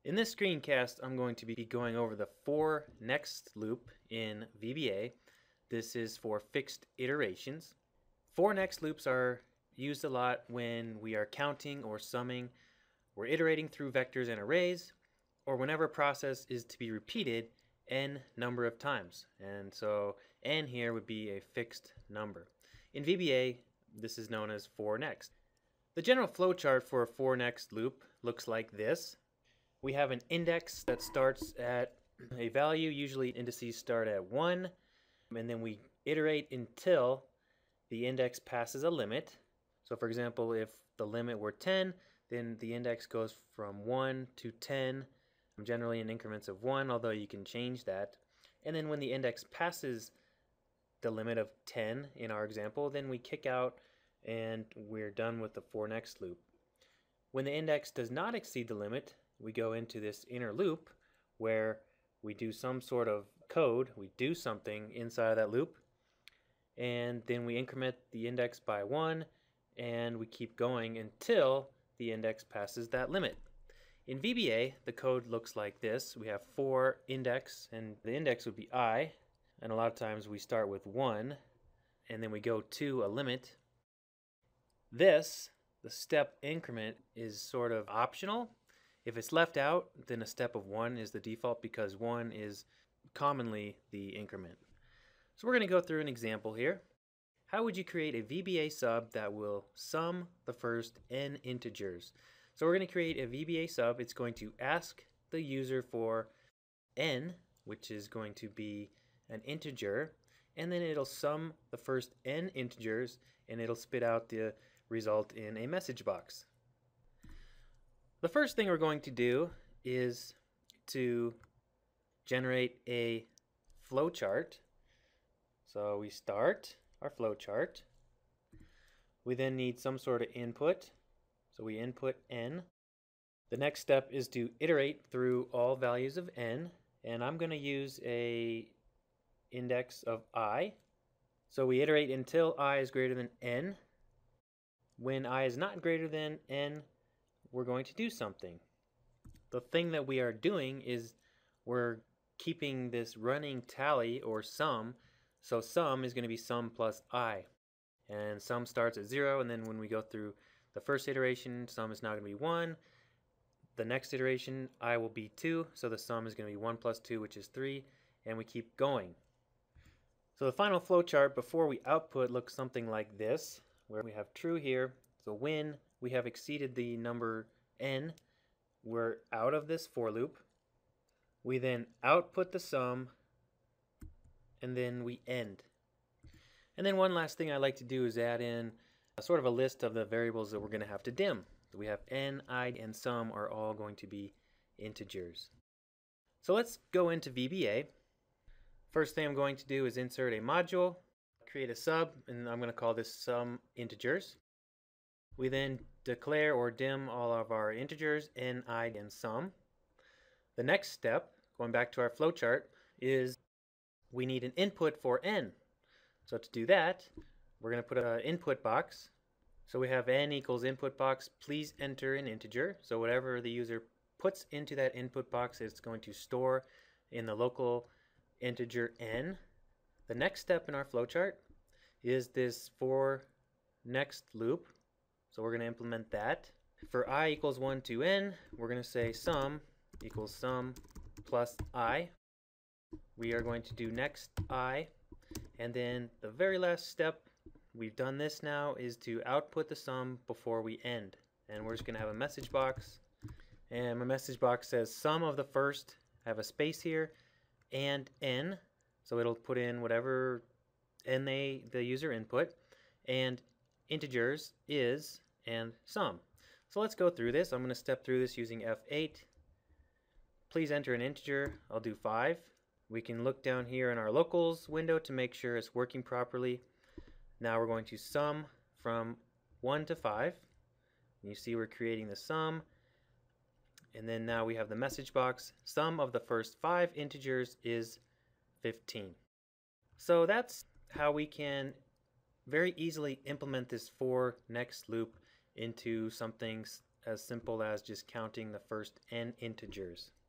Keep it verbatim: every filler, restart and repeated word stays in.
In this screencast, I'm going to be going over the for next loop in V B A. This is for fixed iterations. For next loops are used a lot when we are counting or summing, we're iterating through vectors and arrays, or whenever a process is to be repeated n number of times. And so n here would be a fixed number. In V B A, this is known as for next. The general flowchart for a for next loop looks like this. We have an index that starts at a value, usually indices start at one, and then we iterate until the index passes a limit. So for example, if the limit were ten, then the index goes from one to ten, generally in increments of one, although you can change that. And then when the index passes the limit of ten in our example, then we kick out and we're done with the for next loop. When the index does not exceed the limit, we go into this inner loop where we do some sort of code, we do something inside of that loop, and then we increment the index by one, and we keep going until the index passes that limit. In V B A, the code looks like this. We have for index, and the index would be I, and a lot of times we start with one, and then we go to a limit. This, the step increment, is sort of optional. If it's left out, then a step of one is the default because one is commonly the increment. So we're going to go through an example here. How would you create a V B A sub that will sum the first n integers? So we're going to create a V B A sub. It's going to ask the user for n, which is going to be an integer, and then it'll sum the first n integers, and it'll spit out the result in a message box. The first thing we're going to do is to generate a flowchart. So we start our flowchart. We then need some sort of input. So we input n. The next step is to iterate through all values of n, and I'm going to use a index of I. So we iterate until I is greater than n. When I is not greater than n, we're going to do something. The thing that we are doing is we're keeping this running tally or sum. So sum is going to be sum plus I. And sum starts at zero, and then when we go through the first iteration, sum is now going to be one. The next iteration, I will be two, so the sum is going to be one plus two, which is three, and we keep going. So the final flowchart before we output looks something like this, where we have true here. So when we have exceeded the number n, we're out of this for loop. We then output the sum, and then we end. And then one last thing I like to do is add in a sort of a list of the variables that we're going to have to dim. So we have n, I, and sum are all going to be integers. So let's go into V B A. First thing I'm going to do is insert a module, create a sub, and I'm going to call this sum integers. We then declare or dim all of our integers, n, I, and sum. The next step, going back to our flowchart, is we need an input for n. So to do that, we're going to put an input box. So we have n equals input box, please enter an integer. So whatever the user puts into that input box, it's going to store in the local integer n. The next step in our flowchart is this for next loop. So we're going to implement that. For I equals one to n, we're going to say sum equals sum plus I. We are going to do next I. And then the very last step, we've done this now, is to output the sum before we end. And we're just going to have a message box. And my message box says sum of the first, I have a space here, and n. So it'll put in whatever n they, the user input. And integers is and sum. So let's go through this. I'm going to step through this using F eight. Please enter an integer. I'll do five. We can look down here in our locals window to make sure it's working properly. Now we're going to sum from one to five. And you see we're creating the sum. And then now we have the message box. Sum of the first five integers is fifteen. So that's how we can very easily implement this for next loop into something as simple as just counting the first n integers.